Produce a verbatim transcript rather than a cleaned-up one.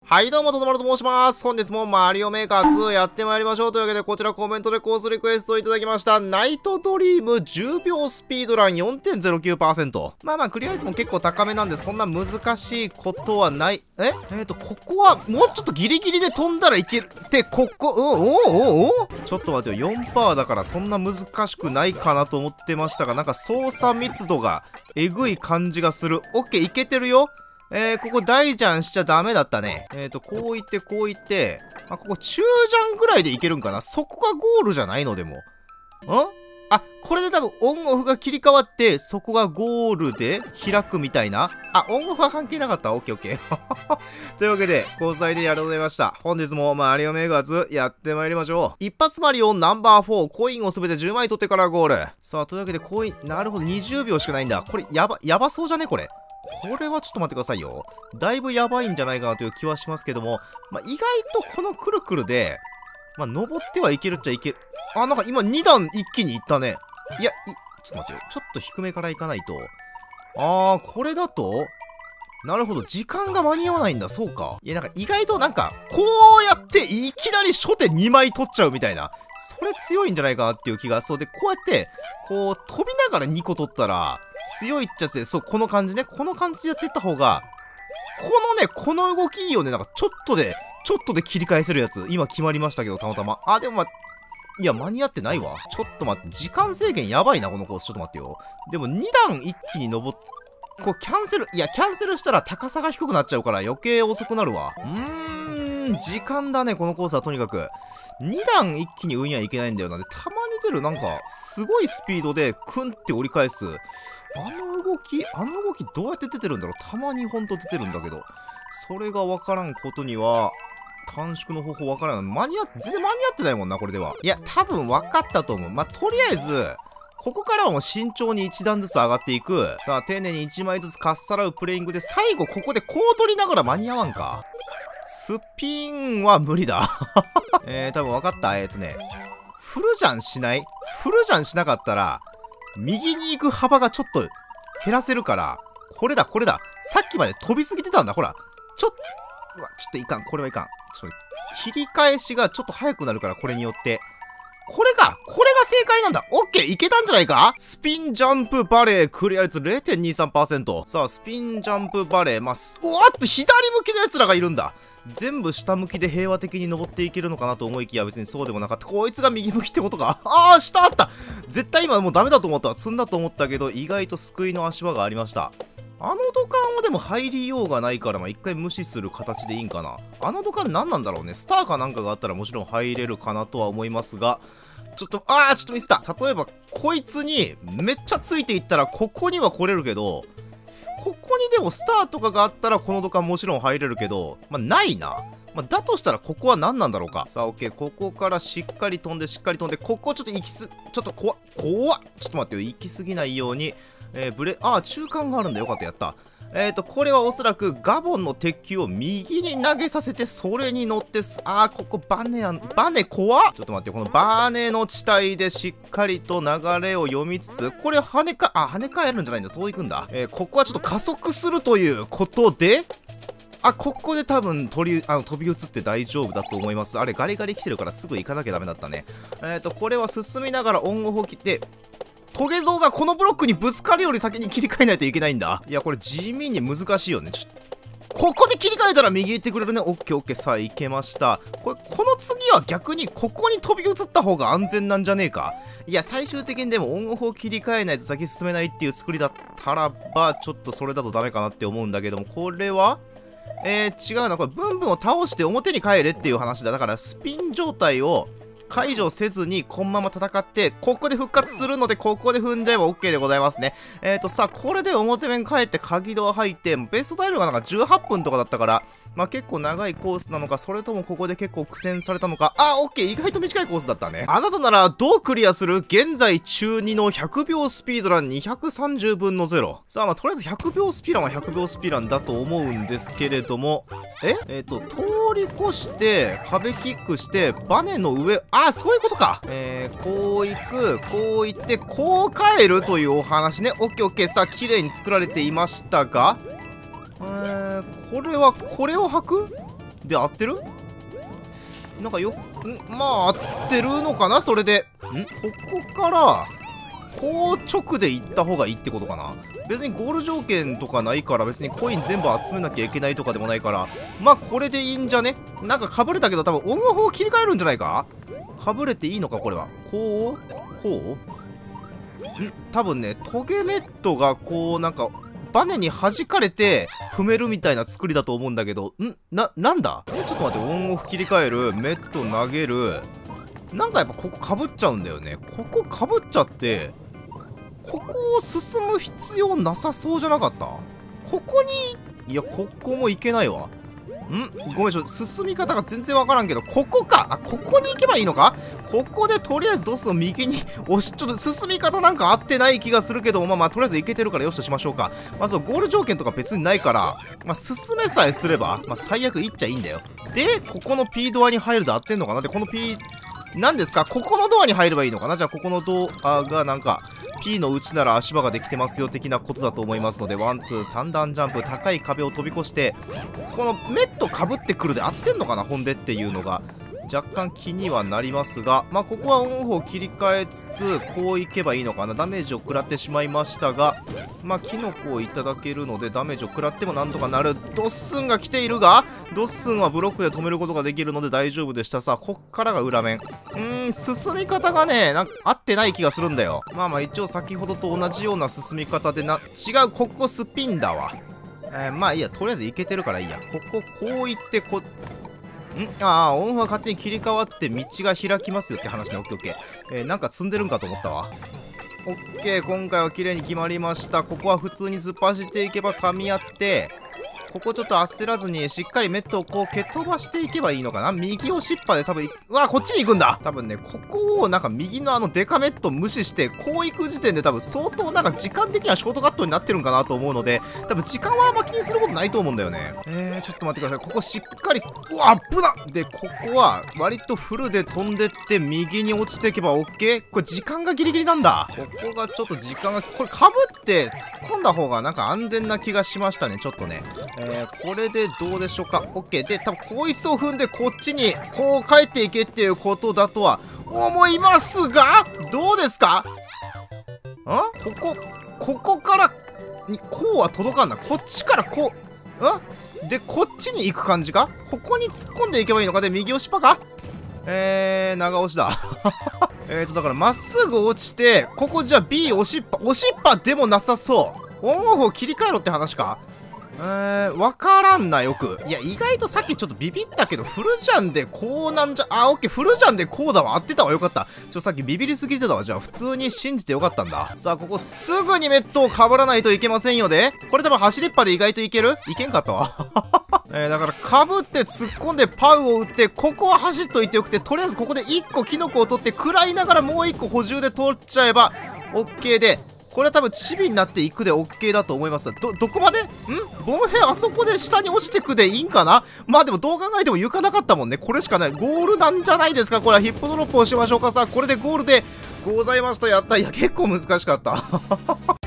はい、どうも、とどまると申します。本日もマリオメーカーツーやってまいりましょう。というわけで、こちらコメントでコースリクエストをいただきました。ナイトドリームじゅうびょうスピードラン よんてんゼロきゅうパーセント。まあまあ、クリア率も結構高めなんで、そんな難しいことはない。ええーと、ここは、もうちょっとギリギリで飛んだらいける。って、ここ、うん、おおおおちょっと待ってよ、よんパーセント だからそんな難しくないかなと思ってましたが、なんか操作密度がえぐい感じがする。オッケー、いけてるよ。えー、ここ大ジャンしちゃダメだったね。えーと、こういって、こういって、あ、ここ中ジャンぐらいでいけるんかな。そこがゴールじゃないのでも。んあ、これで多分オンオフが切り替わって、そこがゴールで開くみたいな。あ、オンオフは関係なかった。オッケーオッケー。というわけで、交際でやりございました。本日もマリオメーカーズやってまいりましょう。一発マリオナンバーフォー、コインをすべてじゅうまい取ってからゴール。さあ、というわけでコイン、なるほど、にじゅうびょうしかないんだ。これ、やば、やばそうじゃねこれ。これはちょっと待ってくださいよ。だいぶやばいんじゃないかなという気はしますけども、まあ、意外とこのくるくるで、まあ、登ってはいけるっちゃいける。あ、なんか今に段一気にいったね。いや、い、ちょっと待ってよ。ちょっと低めからいかないと。あー、これだとなるほど。時間が間に合わないんだ。そうか。いや、なんか意外となんか、こうやっていきなり初手にまい取っちゃうみたいな。それ強いんじゃないかなっていう気が。そうで、こうやって、こう、飛びながらにこ取ったら、強いっちゃ強い。そう、この感じね。この感じでやっていった方が、このね、この動きいいよね。なんか、ちょっとで、ちょっとで切り返せるやつ。今決まりましたけど、たまたま。あ、でもま、いや、間に合ってないわ。ちょっと待って、時間制限やばいな、このコース。ちょっと待ってよ。でも、に段一気に登っ、こう、キャンセル、いや、キャンセルしたら高さが低くなっちゃうから余計遅くなるわ。うーん、時間だね、このコースはとにかく。に段一気に上にはいけないんだよな。で、たまに出る、なんか、すごいスピードで、クンって折り返す。あの動き、あの動きどうやって出てるんだろう。たまにほんと出てるんだけど。それがわからんことには、短縮の方法わからない。間に合って、全然間に合ってないもんな、これでは。いや、多分分かったと思う。まあ、とりあえず、ここからはもう慎重にいち段ずつ上がっていく。さあ、丁寧にいちまいずつかっさらうプレイングで、最後ここでこう取りながら間に合わんか。スピンは無理だ。えー、多分分かった。えーとね、フルジャンしないフルジャンしなかったら、右に行く幅がちょっと減らせるから、これだ、これだ。さっきまで飛びすぎてたんだ。ほら。ちょっと、うわ、ちょっといかん。これはいかん。ちょっと、切り返しがちょっと早くなるから、これによって。これが、これが正解なんだ。オッケー、いけたんじゃないか。スピンジャンプバレー、クリア率 れいてんにさんパーセント。さあ、スピンジャンプバレー、まあ、おっと、左向きの奴らがいるんだ。全部下向きで平和的に登っていけるのかなと思いきや、別にそうでもなかった。こいつが右向きってことか。ああ、下あった。絶対今もうダメだと思った。積んだと思ったけど、意外と救いの足場がありました。あの土管はでも入りようがないから、まあ、一回無視する形でいいんかな。あの土管何なんだろうね。スターかなんかがあったらもちろん入れるかなとは思いますが、ちょっと、あー、ちょっとミスった。例えば、こいつにめっちゃついていったら、ここには来れるけど、ここにでもスターとかがあったら、この土管もちろん入れるけど、まあ、ないな。まあ、だとしたら、ここは何なんだろうか。さあ、オッケー。ここからしっかり飛んで、しっかり飛んで、ここちょっと行きす、ちょっと怖っ、怖っ。ちょっと待ってよ。行きすぎないように、えー、ブレ、あー、中間があるんだ。よかった、やった。えーと、これはおそらくガボンの鉄球を右に投げさせて、それに乗ってす、あー、ここバネやん、バネ怖っ。ちょっと待って、このバネの地帯でしっかりと流れを読みつつ、これ跳ねか、あ、跳ね返るんじゃないんだ。そういくんだ。えー、ここはちょっと加速するということで、あ、ここで多分鳥、あの、飛び移って大丈夫だと思います。あれ、ガリガリ来てるからすぐ行かなきゃダメだったね。えーと、これは進みながらオンオフを切って、トゲゾウがこのブロックにぶつかるより先に切り替えないといけないんだ。いや、これ地味に難しいよね。ちょっと、ここで切り替えたら右行ってくれるね。オッケーオッケー。さあ、行けました。これ、この次は逆にここに飛び移った方が安全なんじゃねえか。いや、最終的にでもオンオフを切り替えないと先進めないっていう作りだったらば、ちょっとそれだとダメかなって思うんだけども、これはえー、違うな。これ、ブンブンを倒して表に帰れっていう話だ。だから、スピン状態を解除せずに、このまま戦って、ここで復活するので、ここで踏んじゃえば OK でございますね。えーと、さあ、これで表面帰って鍵ドア入って、ベースタイルがなんかじゅうはっぷんとかだったから、まあ結構長いコースなのか、それともここで結構苦戦されたのか、あ、OK! 意外と短いコースだったね。あなたならどうクリアする？現在中にのひゃくびょうスピードランにひゃくさんじゅうぶんのゼロ。さあ、まあとりあえずひゃくびょうスピランはひゃくびょうスピランだと思うんですけれども、ええっと、通り越して、壁キックして、バネの上、あ、そういうことか。えー、こう行く、こう行って、こう帰るというお話ね。オッケーオッケー。さあ、綺麗に作られていましたが、えー、これは、これを履く？ で、合ってる？なんかよ、んまあ、合ってるのかなそれで。んここから、こう直で行った方がいいってことかな。別にゴール条件とかないから別にコイン全部集めなきゃいけないとかでもないから、まあこれでいいんじゃね？なんか被れたけど多分オンオフを切り替えるんじゃないか？被れていいのかこれは。こうこうん多分ね、トゲメットがこうなんかバネに弾かれて踏めるみたいな作りだと思うんだけど、んな、なんだえ、ちょっと待って、オンオフ切り替える、メット投げる。なんかやっぱここ被っちゃうんだよね。ここ被っちゃって、ここを進む必要なさそうじゃなかった？ここに、いや、ここも行けないわ。んごめん、ちょっと進み方が全然わからんけど、ここか。あ、ここに行けばいいのか？ここでとりあえずドスを右に押し、ちょっと進み方なんか合ってない気がするけども、まあまあ、とりあえず行けてるからよしとしましょうか。まあ、そう、ゴール条件とか別にないから、まあ、進めさえすれば、まあ、最悪行っちゃいいんだよ。で、ここの P ドアに入るで合ってんのかな？で、この P、何ですか？ここのドアに入ればいいのかな？じゃあ、ここのドアがなんか、P のうちなら足場ができてますよ的なことだと思いますので、ワン、ツー、さん段ジャンプ、高い壁を飛び越して、このメットかぶってくるで合ってんのかな？ほんでっていうのが、若干気にはなりますが、まあ、ここはオンオフを切り替えつつ、こういけばいいのかな。ダメージを食らってしまいましたが、まあ、キノコをいただけるので、ダメージを食らってもなんとかなる。ドッスンが来ているが、ドッスンはブロックで止めることができるので大丈夫でした。さあ、こっからが裏面。うーん、進み方がね、なんか合ってない気がするんだよ。まあまあ、一応先ほどと同じような進み方でな、違う、ここスピンだわ。えー、まあいいや、とりあえずいけてるからいいや。ここ、こう行って、こ、んああ、オンオフは勝手に切り替わって道が開きますよって話ね。オッケーオッケー。えー、なんか積んでるんかと思ったわ。オッケー、今回は綺麗に決まりました。ここは普通に突っ走っていけば噛み合って、ここちょっと焦らずにしっかりメットをこう蹴飛ばしていけばいいのかな。右押しっぱで多分、うわ、こっちに行くんだ。多分ね、ここをなんか右のあのデカメット無視して、こう行く時点で多分相当なんか時間的にはショートカットになってるんかなと思うので、多分時間はあんま気にすることないと思うんだよね。えー、ちょっと待ってください。ここしっかり、うわ、アップだで、ここは割とフルで飛んでって右に落ちていけば OK？ これ時間がギリギリなんだ。ここがちょっと時間が、これ被って突っ込んだ方がなんか安全な気がしましたね、ちょっとね。えー、これでどうでしょうか。 OK で、多分こいつを踏んでこっちにこう帰っていけっていうことだとは思いますが、どうですか？んここここからにこうは届かんな。こっちからこうんでこっちに行く感じか。ここに突っ込んでいけばいいのか。で右押しパか。えー長押しだえーとだからまっすぐ落ちて、ここじゃあ B 押しっぱ押しっぱでもなさそう。オンオフを切り替えろって話か。えー、わからんな、よく。いや、意外とさっきちょっとビビったけど、フルジャンでこうなんじゃ、あ、オッケー、フルジャンでこうだわ。合ってたわ、よかった。ちょ、さっきビビりすぎてたわ。じゃあ、普通に信じてよかったんだ。さあ、ここすぐにメットを被らないといけませんよね。これ多分走りっぱで意外といける？いけんかったわ。えー、だから、被って突っ込んでパウを打って、ここは走っといてよくて、とりあえずここでいっこキノコを取って、食らいながらもういっこ補充で取っちゃえば、オッケーで、これは多分チビになっていくで OK だと思います。ど、どこまでんボム兵あそこで下に落ちてくでいいんかな。まあでもどう考えても床なかったもんね。これしかない。ゴールなんじゃないですか。これはヒップドロップをしましょうか。さあ、これでゴールでございました。やった。いや、結構難しかった。